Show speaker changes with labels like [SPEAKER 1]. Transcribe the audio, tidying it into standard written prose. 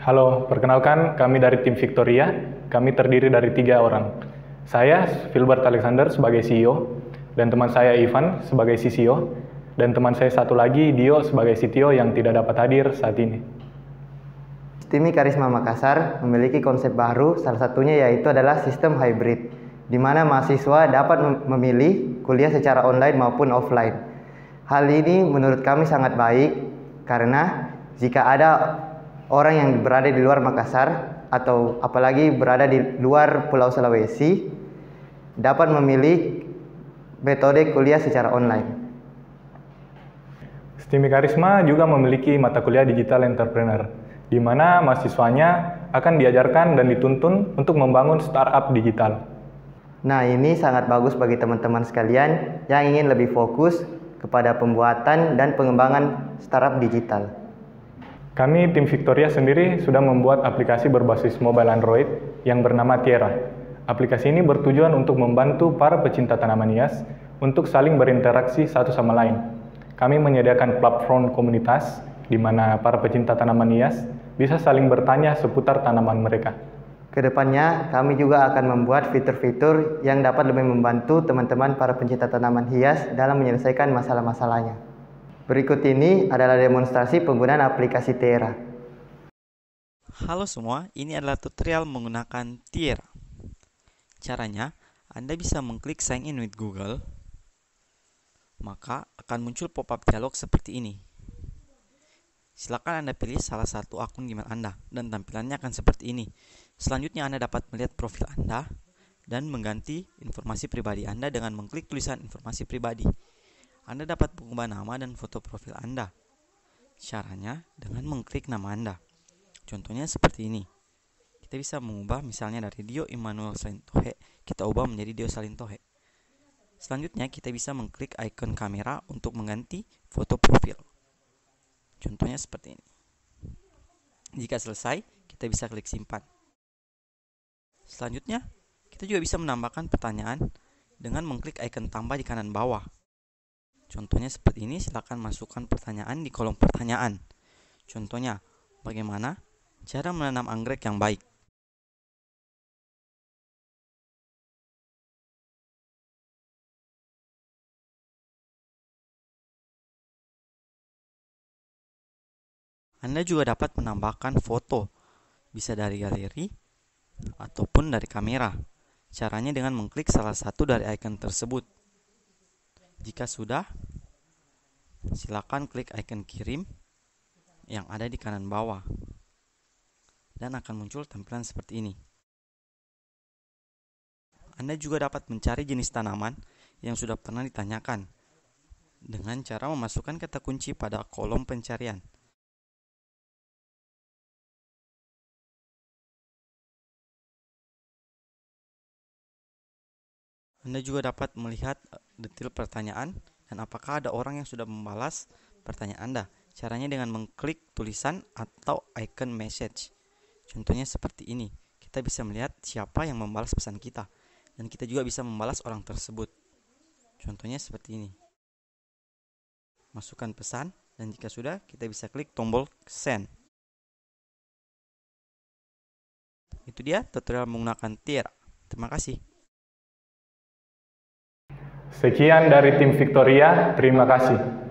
[SPEAKER 1] Halo, perkenalkan kami dari tim Victoria. Kami terdiri dari 3 orang. Saya, Filbert Alexander sebagai CEO, dan teman saya Ivan sebagai CCO, dan teman saya satu lagi, Dio sebagai CTO yang tidak dapat hadir saat ini.
[SPEAKER 2] Timi Karisma Makassar memiliki konsep baru, salah satunya yaitu adalah sistem hybrid, di mana mahasiswa dapat memilih kuliah secara online maupun offline. Hal ini menurut kami sangat baik, karena jika ada orang yang berada di luar Makassar, atau apalagi berada di luar Pulau Sulawesi, dapat memilih metode kuliah secara online.
[SPEAKER 1] Timi Karisma juga memiliki mata kuliah Digital Entrepreneur, di mana mahasiswanya akan diajarkan dan dituntun untuk membangun startup digital.
[SPEAKER 2] Nah, ini sangat bagus bagi teman-teman sekalian yang ingin lebih fokus kepada pembuatan dan pengembangan startup digital.
[SPEAKER 1] Kami tim Victoria sendiri sudah membuat aplikasi berbasis mobile Android yang bernama Tierra. Aplikasi ini bertujuan untuk membantu para pecinta tanaman hias untuk saling berinteraksi satu sama lain. Kami menyediakan platform komunitas di mana para pecinta tanaman hias bisa saling bertanya seputar tanaman mereka.
[SPEAKER 2] Kedepannya, kami juga akan membuat fitur-fitur yang dapat lebih membantu teman-teman para pencinta tanaman hias dalam menyelesaikan masalah-masalahnya. Berikut ini adalah demonstrasi penggunaan aplikasi Tierra.
[SPEAKER 3] Halo semua, ini adalah tutorial menggunakan Tierra. Caranya, Anda bisa mengklik sign in with Google, maka akan muncul pop-up dialog seperti ini. Silakan Anda pilih salah satu akun Gmail Anda dan tampilannya akan seperti ini. Selanjutnya Anda dapat melihat profil Anda dan mengganti informasi pribadi Anda dengan mengklik tulisan informasi pribadi. Anda dapat mengubah nama dan foto profil Anda. Caranya dengan mengklik nama Anda. Contohnya seperti ini. Kita bisa mengubah misalnya dari Dio Immanuel Salintohe, kita ubah menjadi Dio Salintohe. Selanjutnya kita bisa mengklik icon kamera untuk mengganti foto profil. Contohnya seperti ini. Jika selesai, kita bisa klik simpan. Selanjutnya, kita juga bisa menambahkan pertanyaan dengan mengklik icon tambah di kanan bawah. Contohnya seperti ini, silakan masukkan pertanyaan di kolom pertanyaan. Contohnya, bagaimana cara menanam anggrek yang baik? Anda juga dapat menambahkan foto, bisa dari galeri ataupun dari kamera. Caranya dengan mengklik salah satu dari icon tersebut. Jika sudah, silakan klik icon kirim yang ada di kanan bawah dan akan muncul tampilan seperti ini. Anda juga dapat mencari jenis tanaman yang sudah pernah ditanyakan dengan cara memasukkan kata kunci pada kolom pencarian. Anda juga dapat melihat detail pertanyaan dan apakah ada orang yang sudah membalas pertanyaan Anda. Caranya dengan mengklik tulisan atau icon message. Contohnya seperti ini. Kita bisa melihat siapa yang membalas pesan kita. Dan kita juga bisa membalas orang tersebut. Contohnya seperti ini. Masukkan pesan dan jika sudah kita bisa klik tombol send. Itu dia tutorial menggunakan Tierra. Terima kasih.
[SPEAKER 1] Sekian dari tim Victoria, terima kasih.